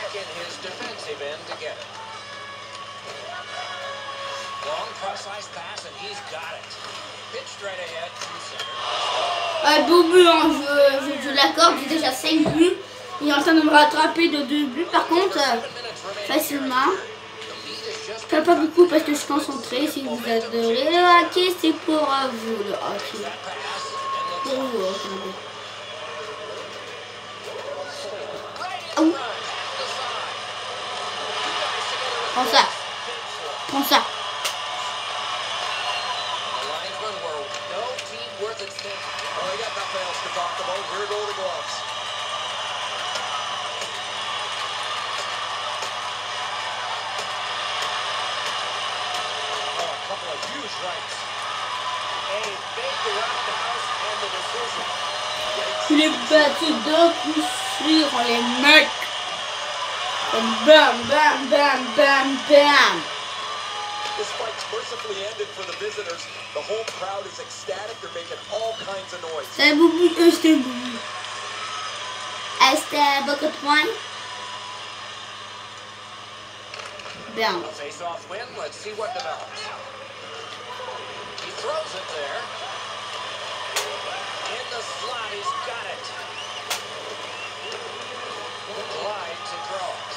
back in his defensive end to get it. Long cross-ice pass and he's got it. Pitched right ahead to center. Beau but, hein, je l'accorde, j'ai déjà 5 buts. Il est en train de me rattraper de 2 buts. Par contre, facilement. Je ne fais pas beaucoup parce que je suis concentré. Si vous adorez le hockey, c'est pour vous le hockey. Pour vous, attendez. Oh. Prends ça. Prends ça. Il est battu d'un coup sûr, les mecs. Bam, bam, bam, bam, bam. This fight's mercifully ended for the visitors. The whole crowd is ecstatic. They're making all kinds of noise. C'est un boubou, c'est un boubou. C'était beaucoup de points. Bien. Face-off win. Let's see what develops. He throws it there. In the slot, he's got it. Glides and draws.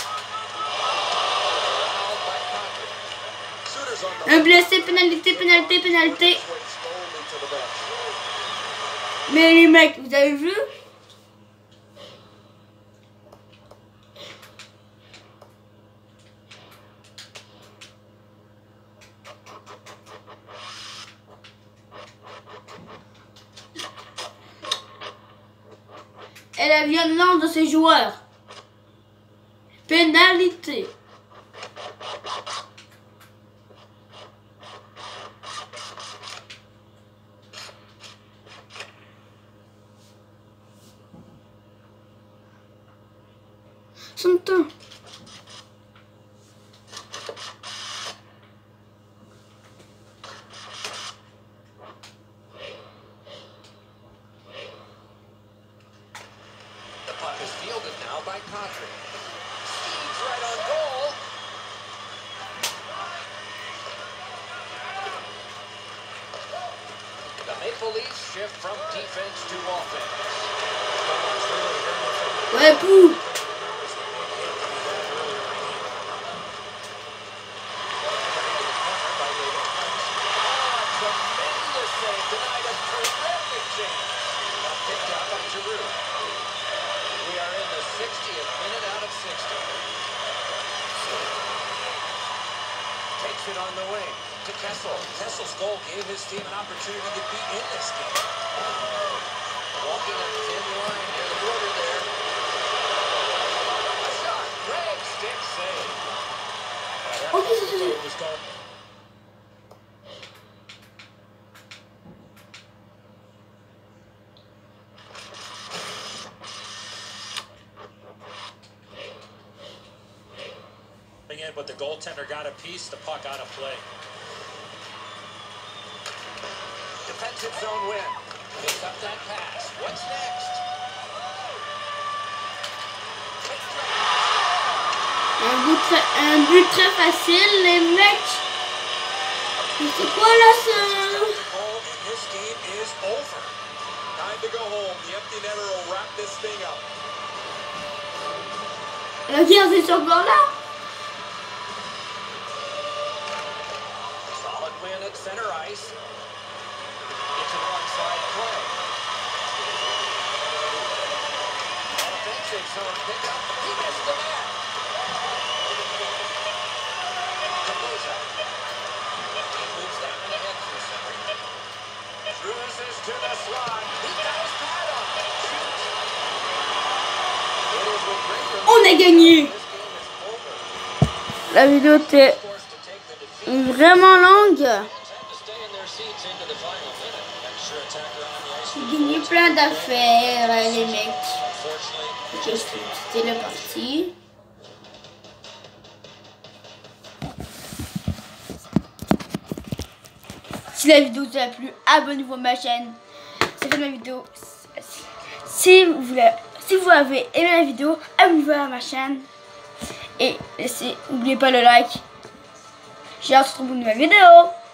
Fouled by Patrick. Un blessé, pénalité, pénalité, pénalité. Mais les mecs, vous avez vu? Et la violence de ces joueurs. Pénalité. Son temps. Patrick. Steve's right on goal. The Maple Leafs shift from defense to offense. Ouais, pou. Tremendous save tonight, a terrific chance. Picked up by Giroux. We are in the 60th minute out of 60. Takes it on the wing to Kessel. Kessel's goal gave his team an opportunity to be in this game. Walking a thin line near the border there. A shot. Great stick save. It was gone. In, but the goaltender got a piece, the puck out of play. Defensive zone win. Picks up that pass. What's next? Un but très facile, les mecs. C'est quoi là ce... This game is over. Time to go home. The empty netter will wrap this thing up. La guerre c'est encore là. Win at center ice. It's an onside play. Offensive zone pickup. He missed the net. Capoza. He moves that one ahead to the center. Cruises to the slot. He got his pad on. Shoots. It is with great. On a gagné. La vidéo était vraiment longue. J'ai gagné plein d'affaires, les mecs. C'était la partie. Si la vidéo vous a plu, abonnez-vous à ma chaîne. C'était ma vidéo. Si vous avez aimé la vidéo, abonnez-vous à ma chaîne. Et n'oubliez pas le like. J'ai hâte de vous retrouver une nouvelle vidéo.